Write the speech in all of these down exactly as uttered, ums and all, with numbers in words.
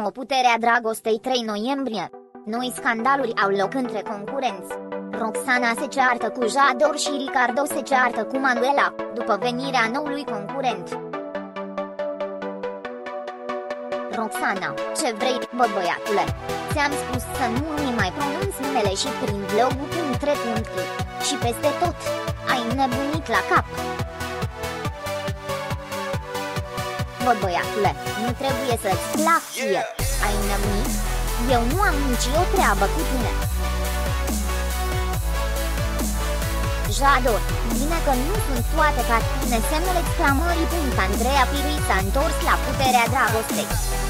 nouă Puterea Dragostei trei noiembrie. Noi scandaluri au loc între concurenți. Roxana se ceartă cu Jador și Ricardo se ceartă cu Manuela, după venirea noului concurent. Roxana: ce vrei, bă băiatule? Ți-am spus să nu îmi mai pronunți numele și prin blogul.re.i. Și peste tot. Ai nebunit la cap. Bă băiatule, nu trebuie să-ți plac ție. Ai nebunit? Eu nu am nici o treabă cu tine. Jador: bine că nu sunt toate ca tine, semnul exclamării. Andreea Pirui s-a întors la Puterea Dragostei.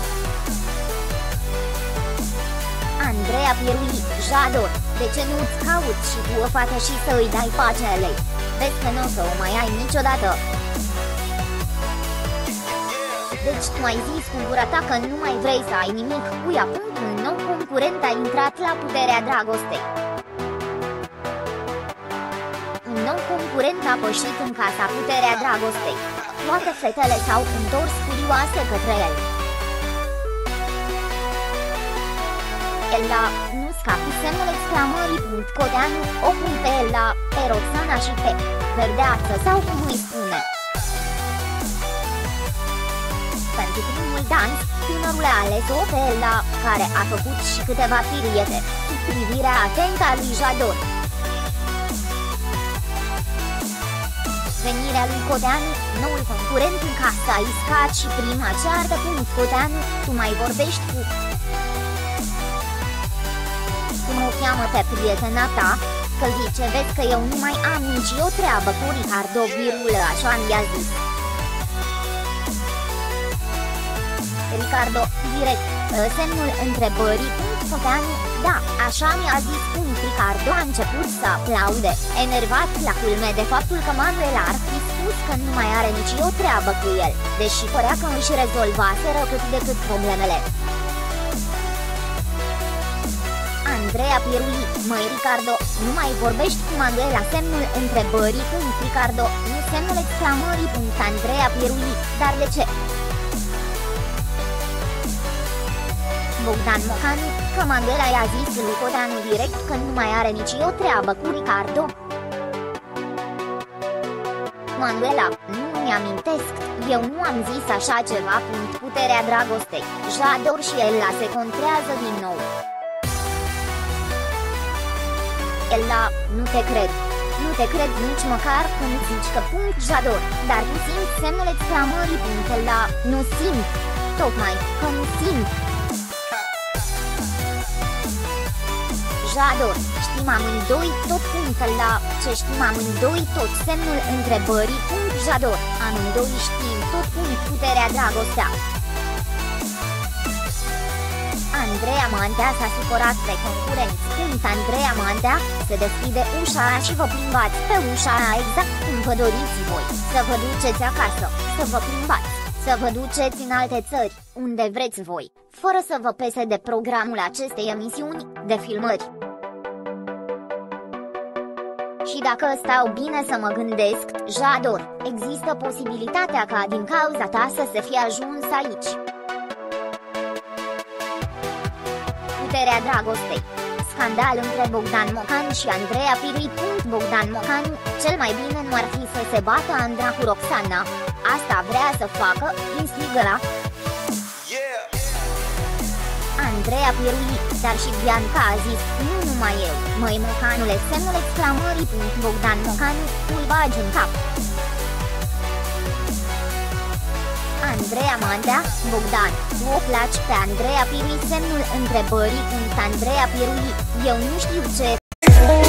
Andreea Pirui: Jador, de ce nu-ți cauți și tu o fată și să îi dai pace elei? Vezi că nu o să o mai ai niciodată. Deci tu ai zis cu gura ta că nu mai vrei să ai nimic cu ea. Un nou concurent a intrat la Puterea Dragostei. Un nou concurent a pășit în casa Puterea Dragostei. Toate fetele s-au întors curioase către el. Ela nu scapi, semnul exclamării. Codeanu o pun pe Ela, pe Roxana și pe Verdeață sau cum îi spune. Pentru primul dans, tânărul a ales-o pe Ela, care a făcut și câteva piriete, sub privirea atentă a lui Jador. Venirea lui Codeanu, noul concurent în casa a iscat și prima ceartă. Codeanu: tu mai vorbești cu... cum o cheamă pe prietena ta? Că zice, vezi că eu nu mai am nici o treabă cu Ricardo, virgulă, așa mi-a zis. Ricardo, direct, semnul întrebării. Codeanu: da, așa mi-a zis. Ricardo a început să aplaude, enervat la culme de faptul că Manuela ar fi spus că nu mai are nici o treabă cu el, deși părea că își rezolvaseră cât de cât problemele. Andreea Pirui: măi Ricardo, nu mai vorbești cu Manuela, semnul întrebării. Ricardo: nu, semnul exclamării. Andreea Pirui: dar de ce? Bogdan Mocanu: că Manuela i-a zis lui Codeanu direct că nu mai are nici o treabă cu Ricardo. Manuela: nu mi-amintesc, eu nu am zis așa ceva. Puterea Dragostei, Jador și Ela se contrează din nou. Ela: nu te cred. Nu te cred nici măcar când zici că... Jador: dar tu simți, semnul exclamării. Ela: nu simt. Tocmai că nu simt. Jador: știm amândoi tot. La ce știm amândoi tot, semnul întrebării. Jador: amândoi știm tot. Puterea Dragostea. Andreea Mantea s-a supărat pe concurenți. Andreea Mantea: se deschide ușa și vă plimbați pe ușa aia exact cum vă doriți voi, să vă duceți acasă, să vă plimbați, să vă duceți în alte țări, unde vreți voi, fără să vă pese de programul acestei emisiuni, de filmări. Și dacă stau bine să mă gândesc, Jador, există posibilitatea ca din cauza ta să se fie ajuns aici. Puterea Dragostei. Scandal între Bogdan Mocanu și Andreea Pirui. Bogdan Mocanu: cel mai bine nu ar fi să se bată Andra cu Roxana. Asta vrea să facă, instigă la Andreea Pirui, dar și Bianca a zis: nu numai eu, măi Mocanule, semnul exclamării. Bogdan Mocanu: îl bagi în cap. Andreea Mantea: Bogdan, tu o placi pe Andreea Pirui, semnul întrebării. Andreea Pirui: eu nu știu ce